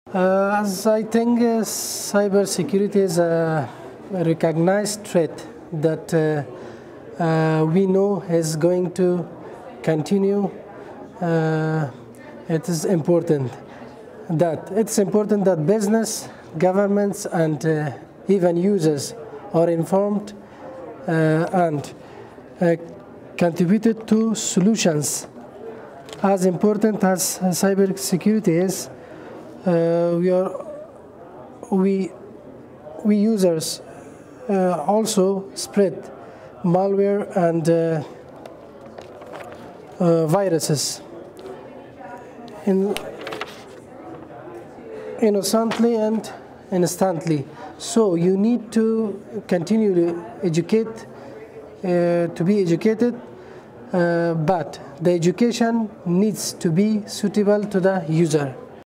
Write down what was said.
As I think cybersecurity is a recognized threat that we know is going to continue. It is important that business, governments, and even users are informed and contributed to solutions. As important as cybersecurity is, we users also spread malware and viruses innocently and instantly. So you need to continue to educate, to be educated, but the education needs to be suitable to the user.